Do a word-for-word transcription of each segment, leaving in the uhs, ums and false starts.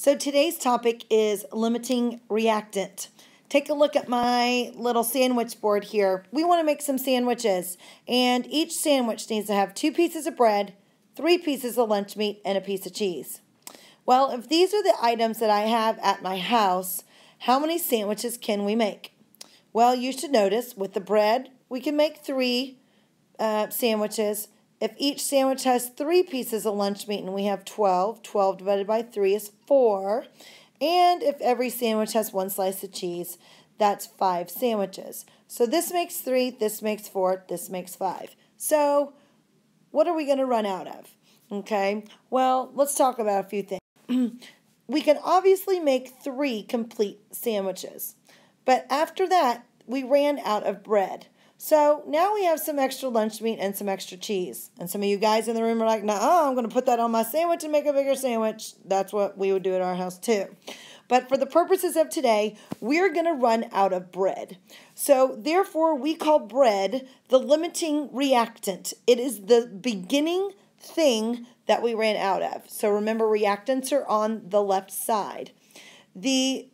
So today's topic is limiting reactant. Take a look at my little sandwich board here. We want to make some sandwiches, and each sandwich needs to have two pieces of bread, three pieces of lunch meat, and a piece of cheese. Well, if these are the items that I have at my house, how many sandwiches can we make? Well, you should notice with the bread, we can make three uh, sandwiches. If each sandwich has three pieces of lunch meat and we have twelve, twelve divided by three is four. And if every sandwich has one slice of cheese, that's five sandwiches. So this makes three, this makes four, this makes five. So what are we going to run out of? Okay, well, let's talk about a few things. We can obviously make three complete sandwiches. But after that, we ran out of bread. So now we have some extra lunch meat and some extra cheese. And some of you guys in the room are like, nah, I'm going to put that on my sandwich and make a bigger sandwich. That's what we would do at our house too. But for the purposes of today, we're going to run out of bread. So therefore, we call bread the limiting reactant. It is the beginning thing that we ran out of. So remember, reactants are on the left side. The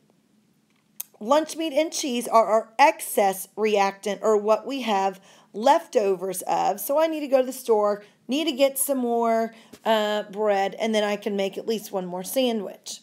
lunch meat and cheese are our excess reactant, or what we have leftovers of. So I need to go to the store, need to get some more uh, bread, and then I can make at least one more sandwich.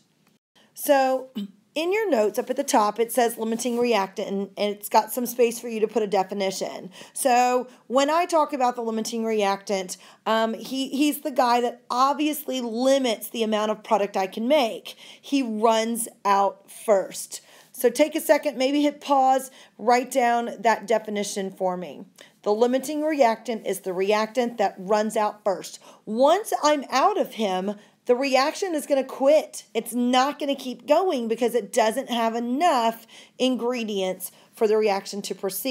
So in your notes up at the top, it says limiting reactant, and, and it's got some space for you to put a definition. So when I talk about the limiting reactant, um, he, he's the guy that obviously limits the amount of product I can make. He runs out first. So take a second, maybe hit pause, write down that definition for me. The limiting reactant is the reactant that runs out first. Once I'm out of him, the reaction is going to quit. It's not going to keep going because it doesn't have enough ingredients for the reaction to proceed.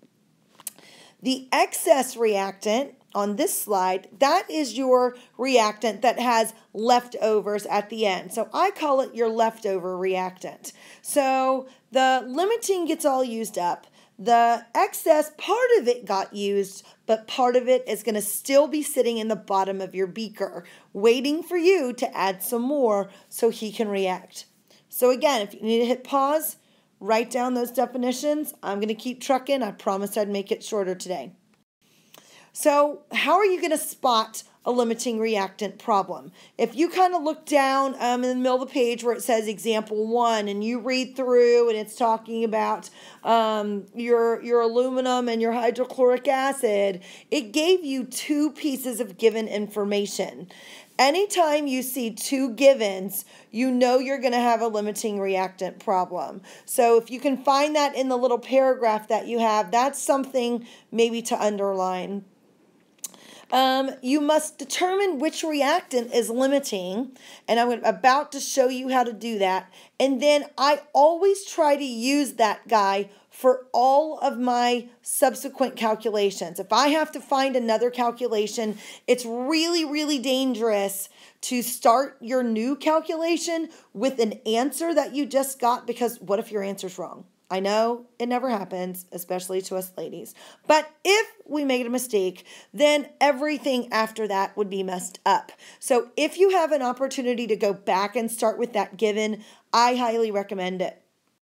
The excess reactant on this slide, that is your reactant that has leftovers at the end. So I call it your leftover reactant. So the limiting gets all used up. The excess, part of it got used, but part of it is going to still be sitting in the bottom of your beaker, waiting for you to add some more so he can react. So again, if you need to hit pause, write down those definitions. I'm going to keep trucking. I promised I'd make it shorter today. So how are you going to spot a limiting reactant problem? If you kind of look down um, in the middle of the page where it says example one, and you read through and it's talking about um, your, your aluminum and your hydrochloric acid, it gave you two pieces of given information. Anytime you see two givens, you know you're going to have a limiting reactant problem. So if you can find that in the little paragraph that you have, that's something maybe to underline. Um, you must determine which reactant is limiting, and I'm about to show you how to do that. And then I always try to use that guy for all of my subsequent calculations. If I have to find another calculation, it's really, really dangerous to start your new calculation with an answer that you just got, because what if your answer's wrong? I know it never happens, especially to us ladies. But if we made a mistake, then everything after that would be messed up. So if you have an opportunity to go back and start with that given, I highly recommend it.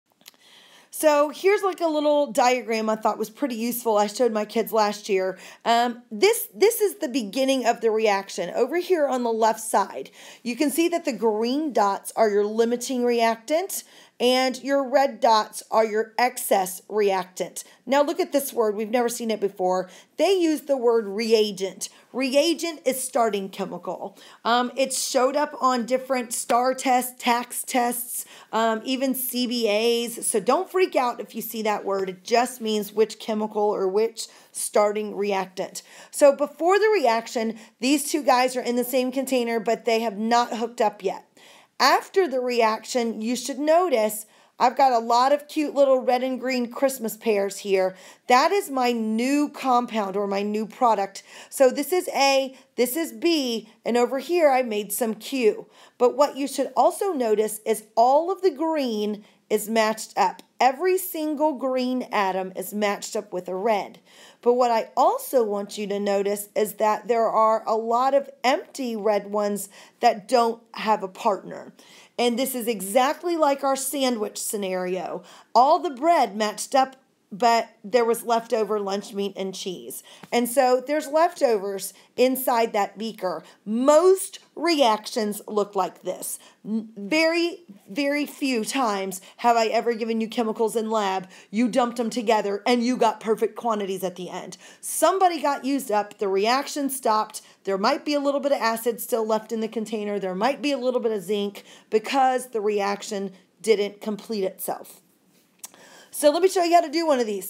So here's like a little diagram I thought was pretty useful. I showed my kids last year. Um, this, this is the beginning of the reaction. Over here on the left side, you can see that the green dots are your limiting reactant, and your red dots are your excess reactant. Now look at this word. We've never seen it before. They use the word reagent. Reagent is starting chemical. Um, it showed up on different STAR tests, TAKS tests, um, even C B As. So don't freak out if you see that word. It just means which chemical or which starting reactant. So before the reaction, these two guys are in the same container, but they have not hooked up yet. After the reaction, you should notice I've got a lot of cute little red and green Christmas pears here. That is my new compound, or my new product. So this is A, this is B, and over here I made some Q. But what you should also notice is all of the green is matched up. Every single green atom is matched up with a red. But what I also want you to notice is that there are a lot of empty red ones that don't have a partner. And this is exactly like our sandwich scenario. All the bread matched up, but there was leftover lunch meat and cheese. And so there's leftovers inside that beaker. Most reactions look like this. Very, very few times have I ever given you chemicals in lab, you dumped them together, and you got perfect quantities at the end. Somebody got used up, the reaction stopped, there might be a little bit of acid still left in the container, there might be a little bit of zinc because the reaction didn't complete itself. So let me show you how to do one of these.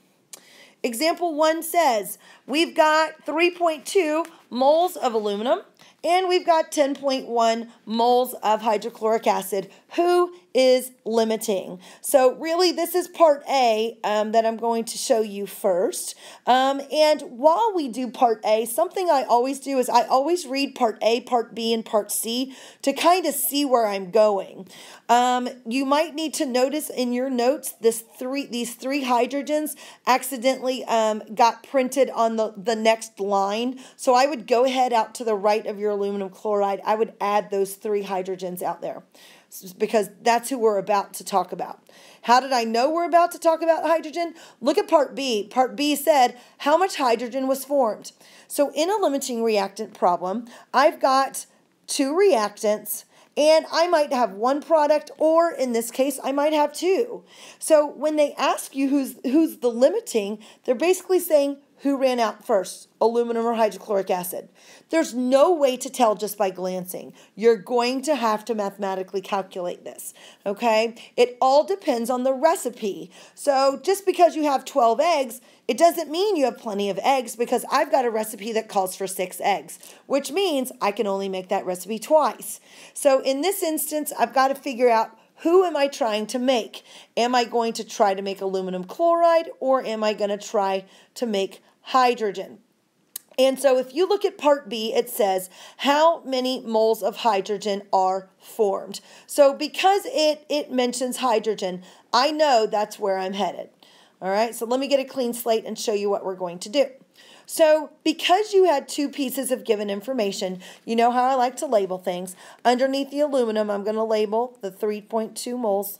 Example one says we've got three point two moles of aluminum and we've got ten point one moles of hydrochloric acid. Who is limiting? So really this is part A um, that I'm going to show you first. Um, and while we do part A, something I always do is I always read part A, part B, and part C to kind of see where I'm going. Um, you might need to notice in your notes this three these three hydrogens accidentally um, got printed on the, the next line. So I would go ahead out to the right of your aluminum chloride. I would add those three hydrogens out there because that's who we're about to talk about. How did I know we're about to talk about hydrogen? Look at part B. Part B said how much hydrogen was formed. So in a limiting reactant problem, I've got two reactants and I might have one product, or in this case, I might have two. So when they ask you who's, who's the limiting, they're basically saying who ran out first, aluminum or hydrochloric acid. There's no way to tell just by glancing. You're going to have to mathematically calculate this, okay? It all depends on the recipe. So just because you have twelve eggs, it doesn't mean you have plenty of eggs because I've got a recipe that calls for six eggs, which means I can only make that recipe twice. So in this instance, I've got to figure out who am I trying to make? Am I going to try to make aluminum chloride or am I going to try to make hydrogen? And so if you look at part B, it says how many moles of hydrogen are formed. So because it, it mentions hydrogen, I know that's where I'm headed. All right, so let me get a clean slate and show you what we're going to do. So because you had two pieces of given information, you know how I like to label things. Underneath the aluminum, I'm going to label the three point two moles.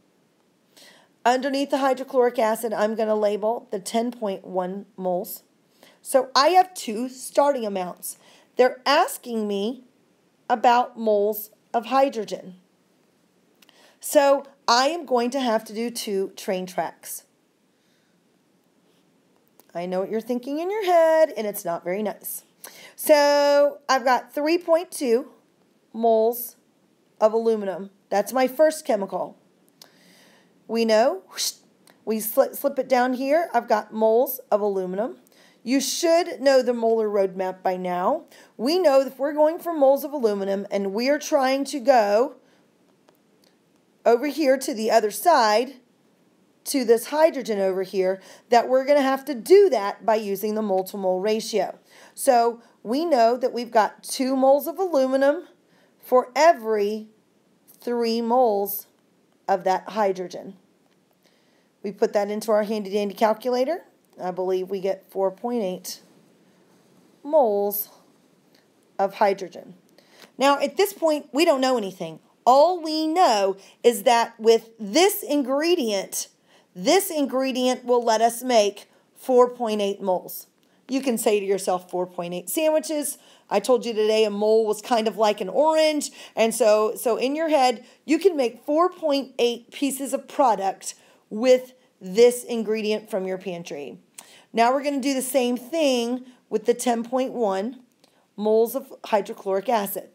Underneath the hydrochloric acid, I'm going to label the ten point one moles. So I have two starting amounts. They're asking me about moles of hydrogen. So I am going to have to do two train tracks. I know what you're thinking in your head, and it's not very nice. So I've got three point two moles of aluminum. That's my first chemical. We know, we slip, slip it down here. I've got moles of aluminum. You should know the molar roadmap by now. We know that if we're going for moles of aluminum and we are trying to go over here to the other side, to this hydrogen over here, that we're going to have to do that by using the mole to mole ratio. So we know that we've got two moles of aluminum for every three moles of that hydrogen. We put that into our handy dandy calculator. I believe we get four point eight moles of hydrogen. Now at this point we don't know anything. All we know is that with this ingredient, this ingredient will let us make four point eight moles. You can say to yourself four point eight sandwiches. I told you today a mole was kind of like an orange. And so, so in your head, you can make four point eight pieces of product with this ingredient from your pantry. Now we're going to do the same thing with the ten point one moles of hydrochloric acid.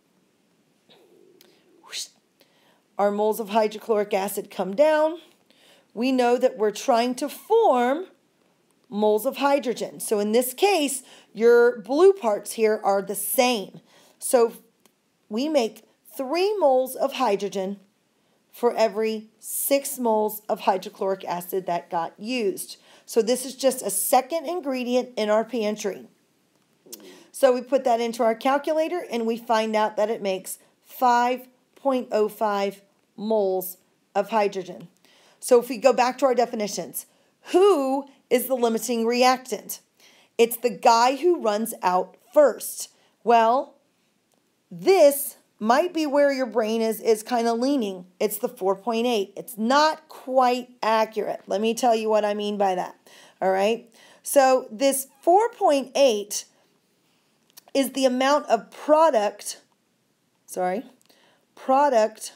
Our moles of hydrochloric acid come down. We know that we're trying to form moles of hydrogen. So in this case, your blue parts here are the same. So we make three moles of hydrogen for every six moles of hydrochloric acid that got used. So this is just a second ingredient in our pantry. So we put that into our calculator and we find out that it makes five point zero five moles of of hydrogen. So if we go back to our definitions, who is the limiting reactant? It's the guy who runs out first. Well, this might be where your brain is, is kind of leaning. It's the four point eight. It's not quite accurate. Let me tell you what I mean by that. All right. So this four point eight is the amount of product, sorry, product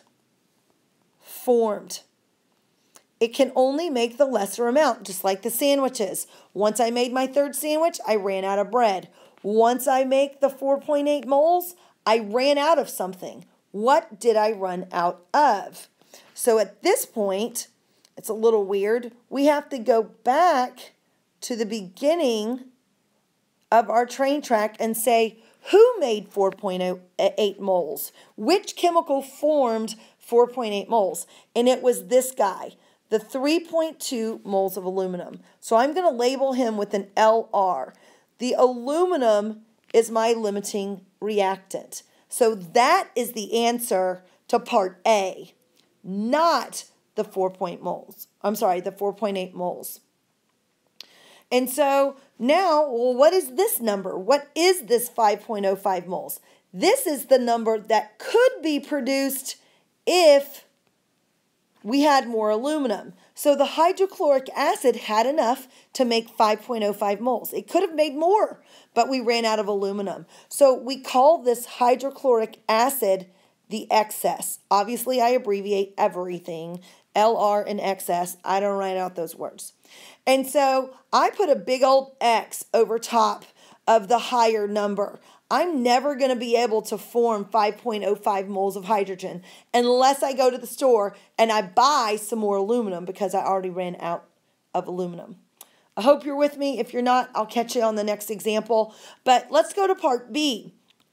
formed. It can only make the lesser amount, just like the sandwiches. Once I made my third sandwich, I ran out of bread. Once I make the four point eight moles, I ran out of something. What did I run out of? So at this point, it's a little weird. We have to go back to the beginning of our train track and say, who made four point eight moles? Which chemical formed four point eight moles? And it was this guy, the three point two moles of aluminum. So I'm going to label him with an L R. The aluminum is my limiting reactant. So that is the answer to part A, not the four point moles. I'm sorry, the four point eight moles. And so now, well, what is this number? What is this five point oh five moles? This is the number that could be produced if we had more aluminum. So the hydrochloric acid had enough to make five point oh five moles. It could have made more, but we ran out of aluminum. So we call this hydrochloric acid the excess. Obviously, I abbreviate everything, L R and excess. I don't write out those words. And so I put a big old X over top of the higher number. I'm never going to be able to form five point oh five moles of hydrogen unless I go to the store and I buy some more aluminum because I already ran out of aluminum. I hope you're with me. If you're not, I'll catch you on the next example. But let's go to part B.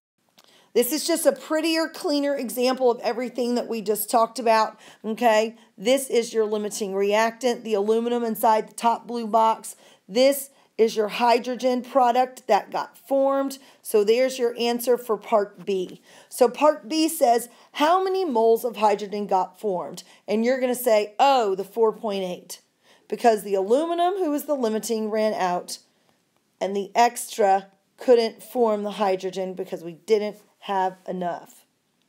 This is just a prettier, cleaner example of everything that we just talked about, okay? This is your limiting reactant, the aluminum inside the top blue box. This is your hydrogen product that got formed. So there's your answer for part B. So part B says, how many moles of hydrogen got formed? And you're going to say, oh, the four point eight. Because the aluminum, who was the limiting, ran out, and the extra couldn't form the hydrogen because we didn't have enough.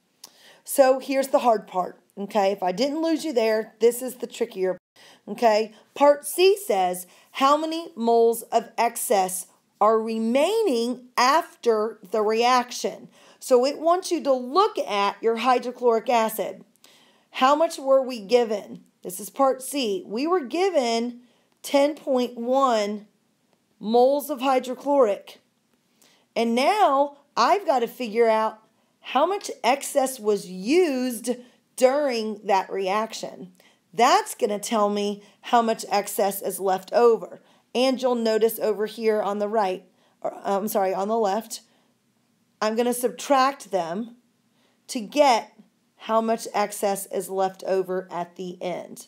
So here's the hard part, okay? If I didn't lose you there, this is the trickier, okay? Part C says, how many moles of excess are remaining after the reaction? So it wants you to look at your hydrochloric acid. How much were we given? This is part C. We were given ten point one moles of hydrochloric. And now I've got to figure out how much excess was used during that reaction. That's going to tell me how much excess is left over. And you'll notice over here on the right, or I'm sorry, on the left, I'm going to subtract them to get how much excess is left over at the end.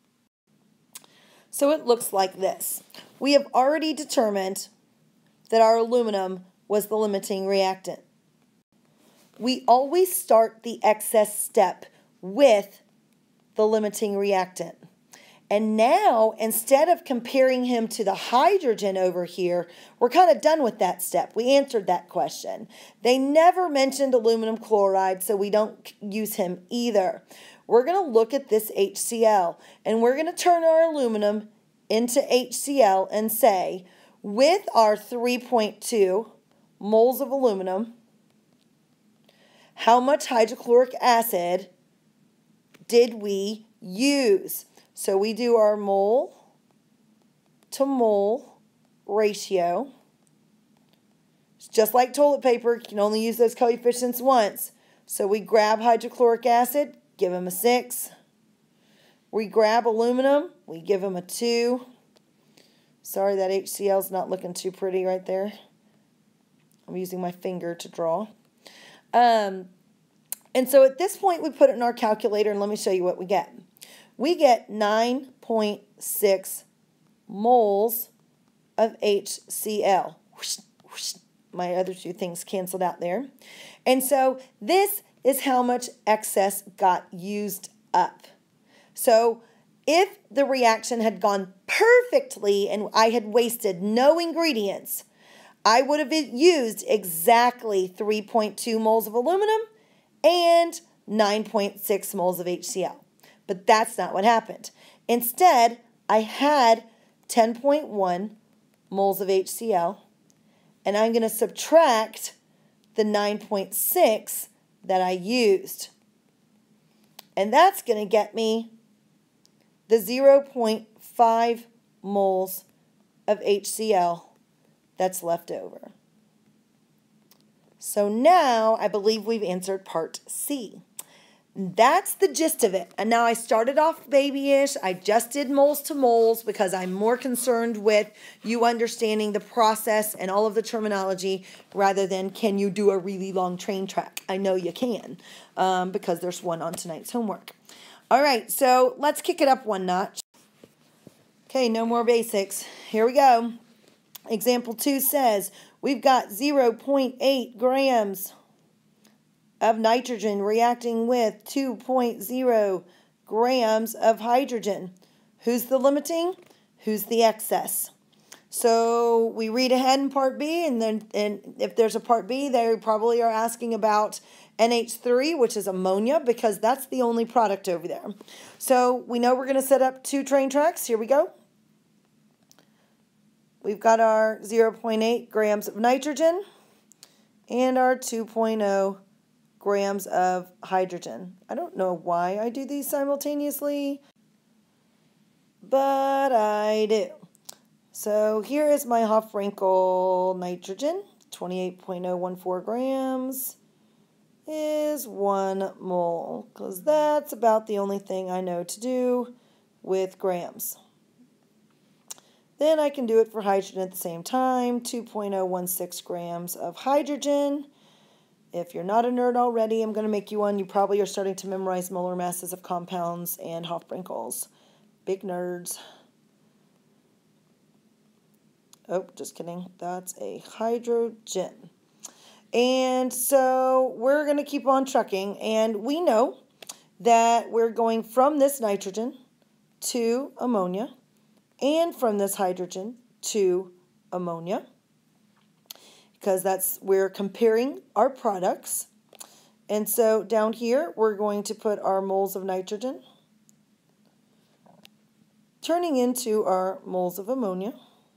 So it looks like this. We have already determined that our aluminum was the limiting reactant. We always start the excess step with the limiting reactant. And now, instead of comparing him to the hydrogen over here, we're kind of done with that step. We answered that question. They never mentioned aluminum chloride, so we don't use him either. We're going to look at this H C l, and we're going to turn our aluminum into H C l and say, with our three point two moles of aluminum, how much hydrochloric acid did we use? So we do our mole to mole ratio. It's just like toilet paper. You can only use those coefficients once. So we grab hydrochloric acid, give him a six. We grab aluminum, we give him a two. Sorry, that H C l is not looking too pretty right there. I'm using my finger to draw. Um, and so at this point, we put it in our calculator, and let me show you what we get. We get nine point six moles of H C l. Whoosh, whoosh. My other two things canceled out there. And so this is how much excess got used up. So if the reaction had gone perfectly and I had wasted no ingredients, I would have used exactly three point two moles of aluminum and nine point six moles of H C l. But that's not what happened. Instead, I had ten point one moles of H C l, and I'm going to subtract the nine point six that I used. And that's going to get me the zero point five moles of H C l that's left over. So now I believe we've answered part C. That's the gist of it. And now I started off babyish. I just did moles to moles because I'm more concerned with you understanding the process and all of the terminology rather than can you do a really long train track. I know you can um, because there's one on tonight's homework. All right, so let's kick it up one notch. Okay, no more basics. Here we go. Example two says we've got zero point eight grams of nitrogen reacting with two point zero grams of hydrogen. Who's the limiting? Who's the excess? So we read ahead in part B, and then and if there's a part B, they probably are asking about N H three, which is ammonia, because that's the only product over there. So we know we're going to set up two train tracks. Here we go. We've got our zero point eight grams of nitrogen and our two point zero grams of hydrogen. I don't know why I do these simultaneously, but I do. So here is my Hofrinkel nitrogen. twenty-eight point zero one four grams is one mole, because that's about the only thing I know to do with grams. Then I can do it for hydrogen at the same time. two point zero one six grams of hydrogen. If you're not a nerd already, I'm going to make you one. You probably are starting to memorize molar masses of compounds and Hofrinkels. Big nerds. Oh, just kidding. That's a hydrogen. And so we're going to keep on trucking. And we know that we're going from this nitrogen to ammonia and from this hydrogen to ammonia, because that's we're comparing our products. And so down here we're going to put our moles of nitrogen turning into our moles of ammonia.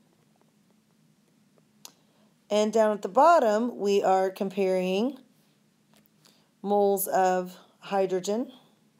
And down at the bottom we are comparing moles of hydrogen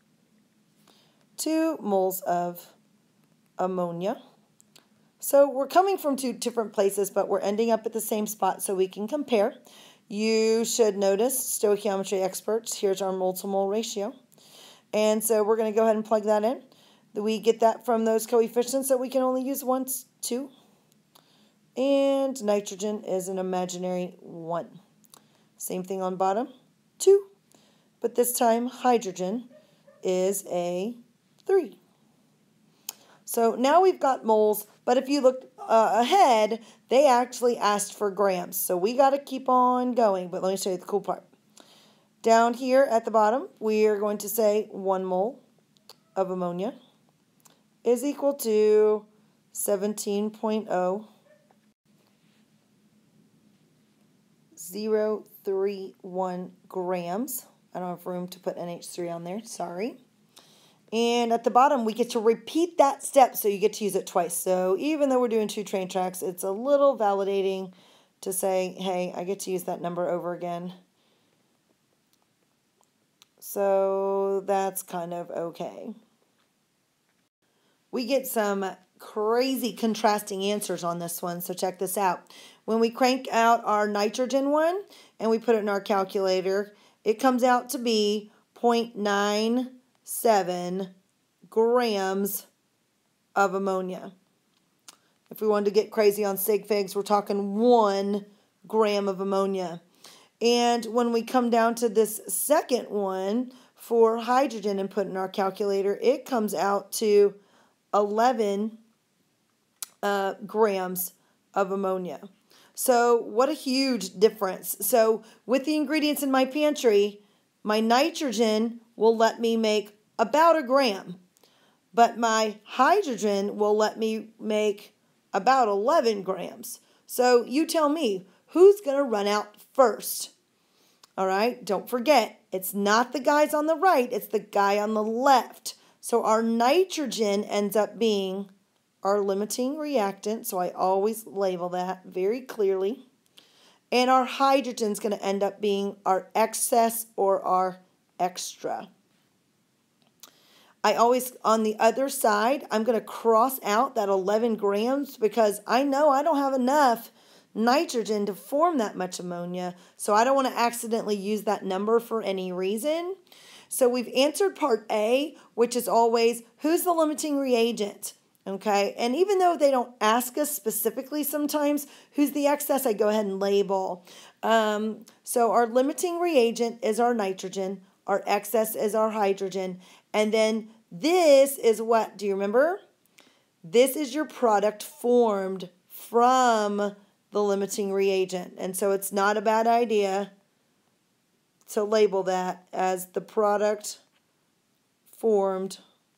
to moles of ammonia. So we're coming from two different places, but we're ending up at the same spot so we can compare. You should notice, stoichiometry experts, here's our mole to mole ratio. And so we're going to go ahead and plug that in. We get that from those coefficients that we can only use once, two. And nitrogen is an imaginary one. Same thing on bottom, two. But this time hydrogen is a three. So now we've got moles, but if you look uh, ahead, they actually asked for grams. So we got to keep on going, but let me show you the cool part. Down here at the bottom, we are going to say one mole of ammonia is equal to seventeen point zero zero three one grams. I don't have room to put N H three on there, sorry. And at the bottom, we get to repeat that step, so you get to use it twice. So even though we're doing two train tracks, it's a little validating to say, hey, I get to use that number over again. So that's kind of okay. We get some crazy contrasting answers on this one, so check this out. When we crank out our nitrogen one and we put it in our calculator, it comes out to be zero point nine seven grams of ammonia. If we wanted to get crazy on sig figs, we're talking one gram of ammonia. And when we come down to this second one for hydrogen and put in our calculator, it comes out to eleven uh, grams of ammonia. So what a huge difference. So with the ingredients in my pantry, my nitrogen will let me make about a gram. but my hydrogen will let me make about eleven grams. So you tell me, who's going to run out first? All right, don't forget, it's not the guys on the right, it's the guy on the left. So our nitrogen ends up being our limiting reactant, so I always label that very clearly. And our hydrogen is going to end up being our excess or our extra. I always, on the other side, I'm going to cross out that eleven grams because I know I don't have enough nitrogen to form that much ammonia, so I don't want to accidentally use that number for any reason. So we've answered part A, which is always, who's the limiting reagent? Okay, and even though they don't ask us specifically sometimes, who's the excess, I go ahead and label. Um, so our limiting reagent is our nitrogen, our excess is our hydrogen, and then this is what, do you remember? This is your product formed from the limiting reagent, and so it's not a bad idea to label that as the product formed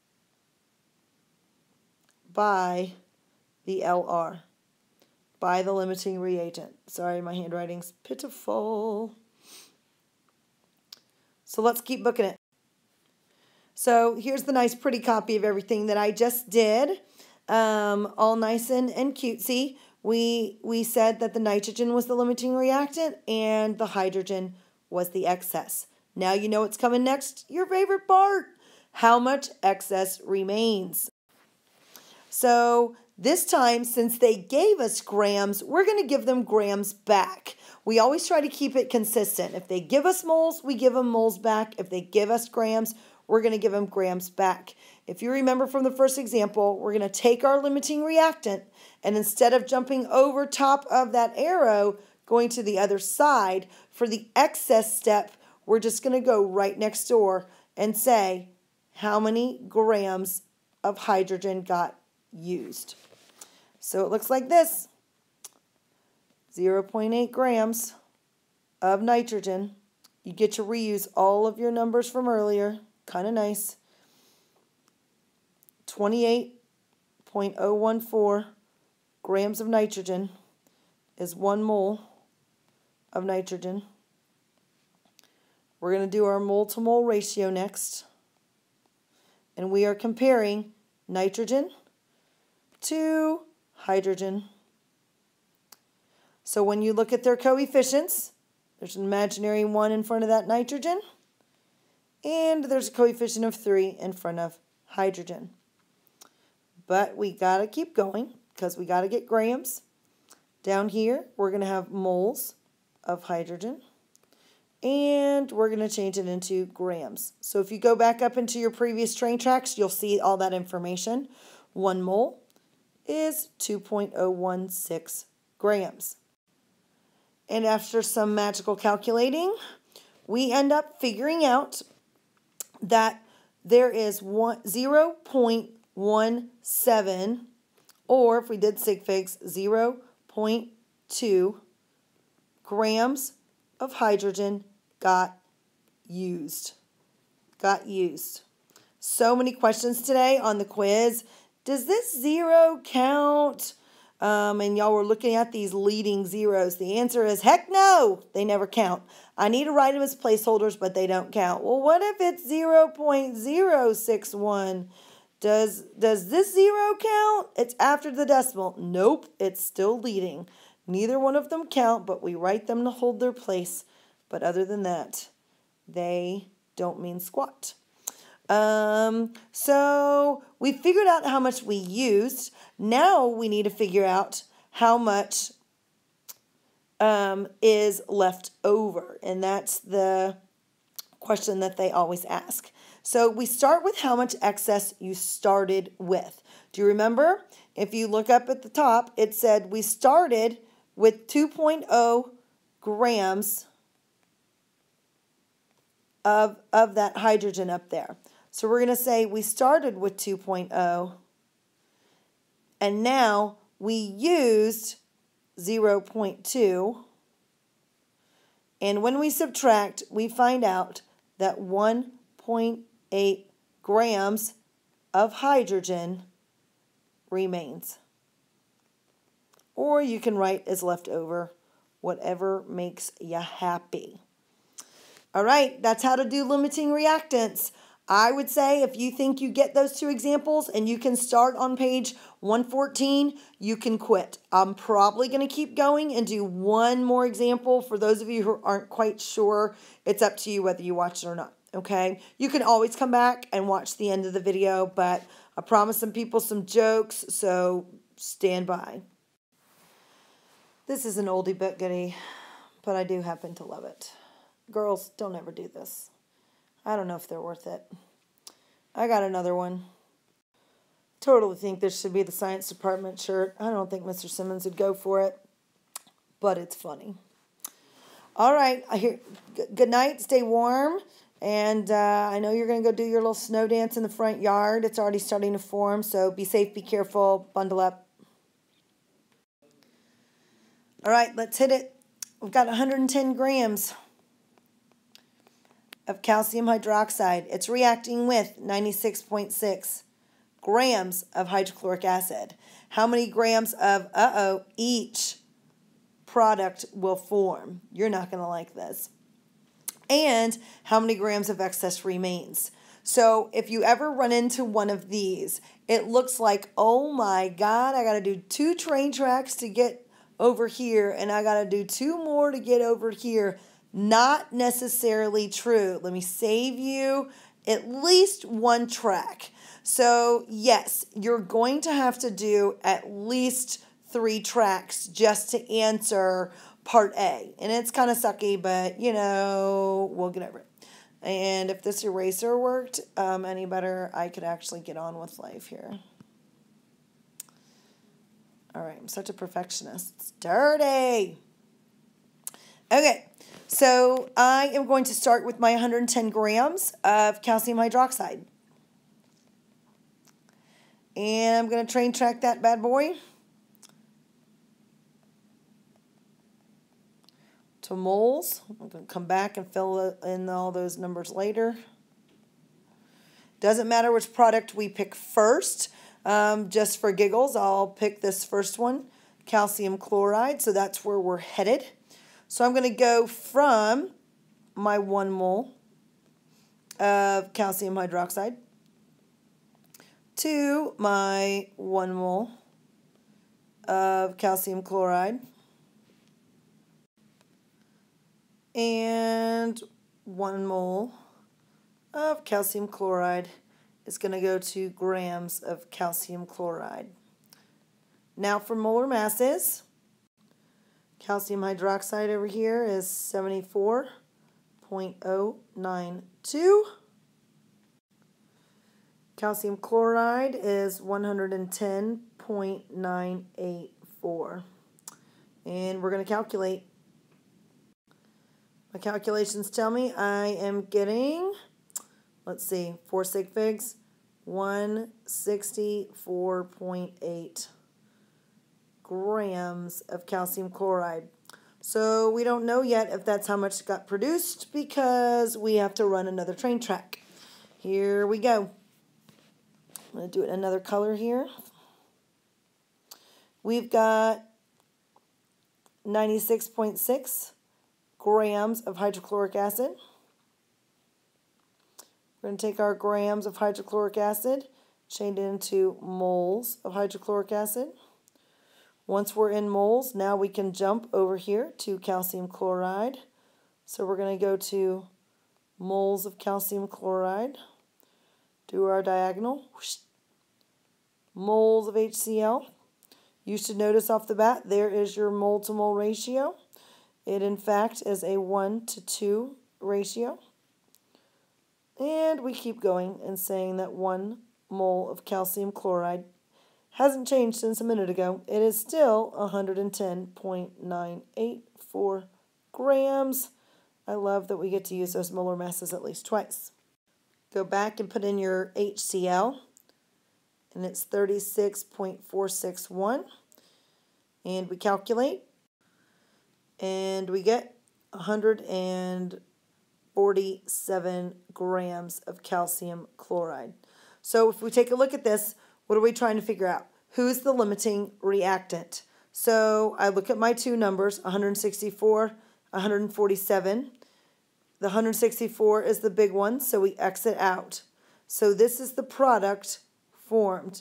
by the L R, by the limiting reagent. Sorry, my handwriting's pitiful. So let's keep booking it. So here's the nice pretty copy of everything that I just did. Um, all nice and, and cutesy. We, we said that the nitrogen was the limiting reactant and the hydrogen was the excess. Now you know what's coming next, your favorite part. How much excess remains? So this time, since they gave us grams, we're going to give them grams back. We always try to keep it consistent. If they give us moles, we give them moles back. If they give us grams, we're going to give them grams back. If you remember from the first example, we're going to take our limiting reactant, and instead of jumping over top of that arrow, going to the other side, for the excess step, we're just going to go right next door and say how many grams of hydrogen got used. So it looks like this. zero point eight grams of nitrogen. You get to reuse all of your numbers from earlier. Kind of nice. twenty-eight point zero one four grams of nitrogen is one mole of nitrogen. We're going to do our mole to mole ratio next. And we are comparing nitrogen to hydrogen. So when you look at their coefficients, there's an imaginary one in front of that nitrogen, and there's a coefficient of three in front of hydrogen. But we got to keep going because we got to get grams. Down here, we're going to have moles of hydrogen, and we're going to change it into grams. So if you go back up into your previous train tracks, you'll see all that information. One mole is two point zero one six grams. And after some magical calculating, we end up figuring out that there is zero point one seven, or if we did sig figs, zero point two grams of hydrogen got used. Got used. So many questions today on the quiz. Does this zero count? Um, and y'all were looking at these leading zeros. The answer is heck no, they never count. I need to write them as placeholders, but they don't count. Well, what if it's zero point zero six one? Does, does this zero count? It's after the decimal. Nope, it's still leading. Neither one of them count, but we write them to hold their place. But other than that, they don't mean squat. Um, so we figured out how much we used. Now we need to figure out how much um, is left over. And that's the question that they always ask. So we start with how much excess you started with. Do you remember? If you look up at the top, it said we started with two point zero grams of, of that hydrogen up there. So we're going to say we started with two point zero, and now we used zero point two, and when we subtract, we find out that one point eight grams of hydrogen remains. Or you can write as left over, whatever makes you happy. All right, that's how to do limiting reactants. I would say if you think you get those two examples and you can start on page one fourteen, you can quit. I'm probably going to keep going and do one more example. For those of you who aren't quite sure, it's up to you whether you watch it or not, okay? You can always come back and watch the end of the video, but I promised some people some jokes, so stand by. This is an oldie but goodie, but I do happen to love it. Girls, don't ever do this. I don't know if they're worth it. I got another one. Totally think this should be the science department shirt. I don't think Mister Simmons would go for it, but it's funny. All right, I hear. Good night. Stay warm, and uh, I know you're going to go do your little snow dance in the front yard. It's already starting to form, so be safe, be careful, bundle up. All right, let's hit it. We've got one hundred ten grams of calcium hydroxide. It's reacting with ninety-six point six grams of hydrochloric acid. How many grams of, uh-oh, each product will form? You're not going to like this. And how many grams of excess remains? So if you ever run into one of these, it looks like, oh my God, I got to do two train tracks to get over here, and I got to do two more to get over here. Not necessarily true. Let me save you at least one track. So yes, you're going to have to do at least three tracks just to answer part A. And it's kind of sucky, but you know, we'll get over it. And if this eraser worked um, any better, I could actually get on with life here. All right, I'm such a perfectionist. It's dirty. Okay. So I am going to start with my one hundred ten grams of calcium hydroxide. And I'm going to train track that bad boy to moles. I'm going to come back and fill in all those numbers later. Doesn't matter which product we pick first. Um, just for giggles, I'll pick this first one, calcium chloride. So that's where we're headed. So I'm going to go from my one mole of calcium hydroxide to my one mole of calcium chloride and one mole of calcium chloride is going to go to grams of calcium chloride. Now for molar masses. Calcium hydroxide over here is seventy-four point zero nine two. Calcium chloride is one hundred ten point nine eight four. And we're going to calculate. My calculations tell me I am getting, let's see, four sig figs, one sixty-four point eight grams of calcium chloride. So we don't know yet if that's how much got produced because we have to run another train track. Here we go. I'm going to do it in another color here. We've got ninety-six point six grams of hydrochloric acid. We're going to take our grams of hydrochloric acid, change it into moles of hydrochloric acid. Once we're in moles, now we can jump over here to calcium chloride. So we're going to go to moles of calcium chloride, do our diagonal, whoosh, moles of HCl. You should notice off the bat, there is your mole to mole ratio. It in fact is a one to two ratio. And we keep going and saying that one mole of calcium chloride hasn't changed since a minute ago. It is still one hundred ten point nine eight four grams. I love that we get to use those molar masses at least twice. Go back and put in your HCl, and it's thirty-six point four six one. And we calculate, and we get one hundred forty-seven grams of calcium chloride. So if we take a look at this, what are we trying to figure out? Who's the limiting reactant? So I look at my two numbers, one hundred sixty-four, one hundred forty-seven. The one hundred sixty-four is the big one, so we exit out. So this is the product formed.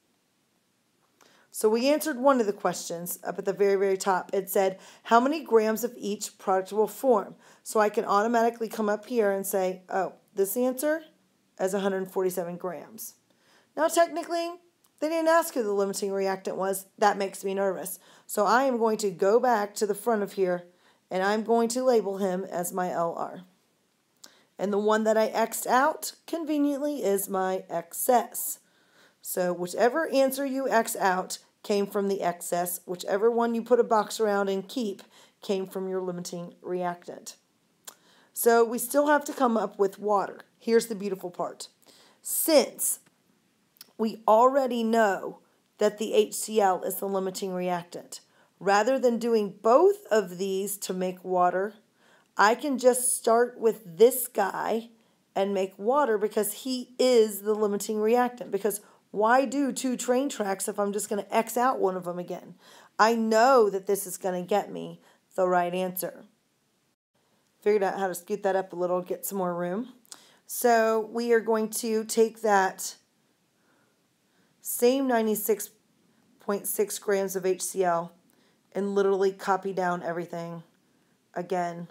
So we answered one of the questions up at the very, very top. It said, how many grams of each product will form? So I can automatically come up here and say, oh, this answer is one hundred forty-seven grams. Now, technically, they didn't ask who the limiting reactant was. That makes me nervous. So I am going to go back to the front of here, and I'm going to label him as my L R. And the one that I X'd out, conveniently, is my excess. So whichever answer you X out came from the excess. Whichever one you put a box around and keep came from your limiting reactant. So we still have to come up with water. Here's the beautiful part. Since we already know that the H C l is the limiting reactant, rather than doing both of these to make water, I can just start with this guy and make water because he is the limiting reactant. Because why do two train tracks if I'm just going to X out one of them again? I know that this is going to get me the right answer. Figured out how to scoot that up a little, get some more room. So we are going to take that same ninety-six point six grams of H C l and literally copy down everything again.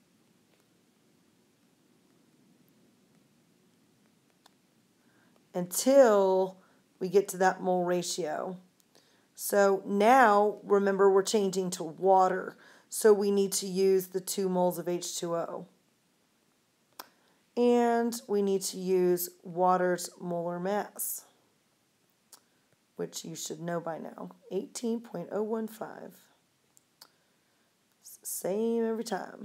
Until we get to that mole ratio. So now, remember, we're changing to water. So we need to use the two moles of H two O. And we need to use water's molar mass, which you should know by now, eighteen point zero one five. It's the same every time.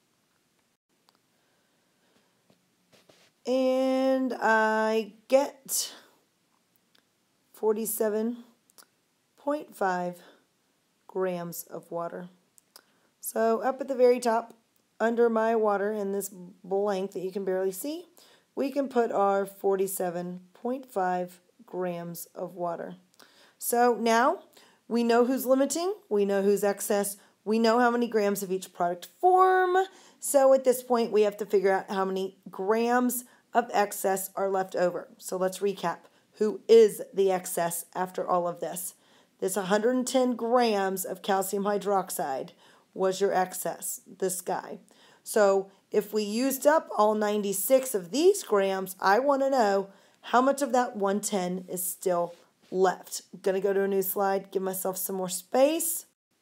And I get forty-seven point five grams of water. So up at the very top, under my water in this blank that you can barely see, we can put our forty-seven point five grams of water. So now we know who's limiting, we know who's excess, we know how many grams of each product form. So at this point, we have to figure out how many grams of excess are left over. So let's recap. Who is the excess after all of this? This one hundred ten grams of calcium hydroxide was your excess, this guy. So if we used up all ninety-six of these grams, I want to know how much of that one hundred ten is still left. I'm going to go to a new slide, give myself some more space.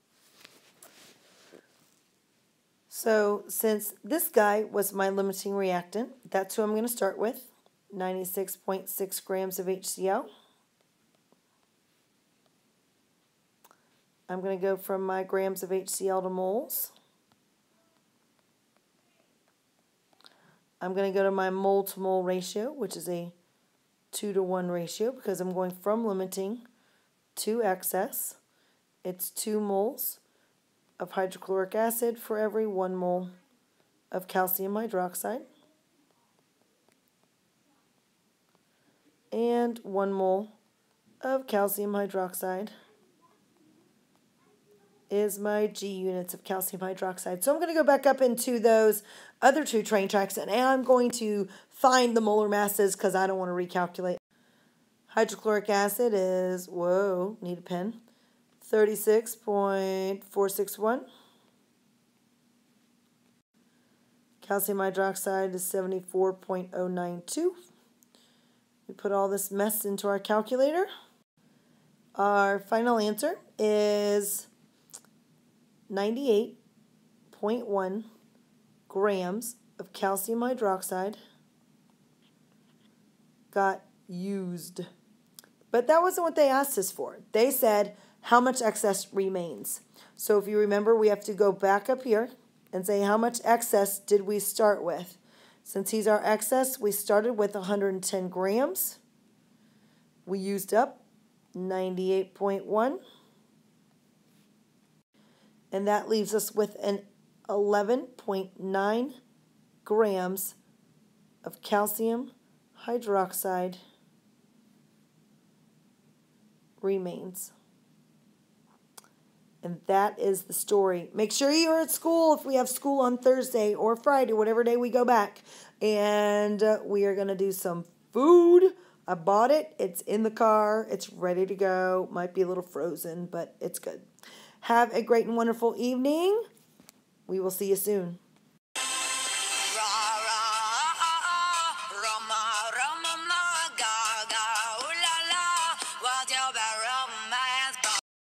So since this guy was my limiting reactant, that's who I'm going to start with, ninety-six point six grams of H C l. I'm going to go from my grams of H C l to moles. I'm going to go to my mole to mole ratio, which is a two to one ratio because I'm going from limiting to excess. It's two moles of hydrochloric acid for every one mole of calcium hydroxide. And one mole of calcium hydroxide is my G units of calcium hydroxide. So I'm going to go back up into those other two train tracks and I'm going to find the molar masses because I don't want to recalculate. Hydrochloric acid is, whoa, need a pen, thirty-six point four six one. Calcium hydroxide is seventy-four point zero nine two. We put all this mess into our calculator. Our final answer is ninety-eight point one grams of calcium hydroxide got used. But that wasn't what they asked us for. They said how much excess remains. So if you remember, we have to go back up here and say how much excess did we start with. Since he's our excess, we started with one hundred ten grams. We used up ninety-eight point one. And that leaves us with an eleven point nine grams of calcium hydroxide remains. And that is the story. Make sure you're at school if we have school on Thursday or Friday, whatever day we go back. And uh, we are going to do some food. I bought it. It's in the car. It's ready to go. Might be a little frozen, but it's good. Have a great and wonderful evening. We will see you soon.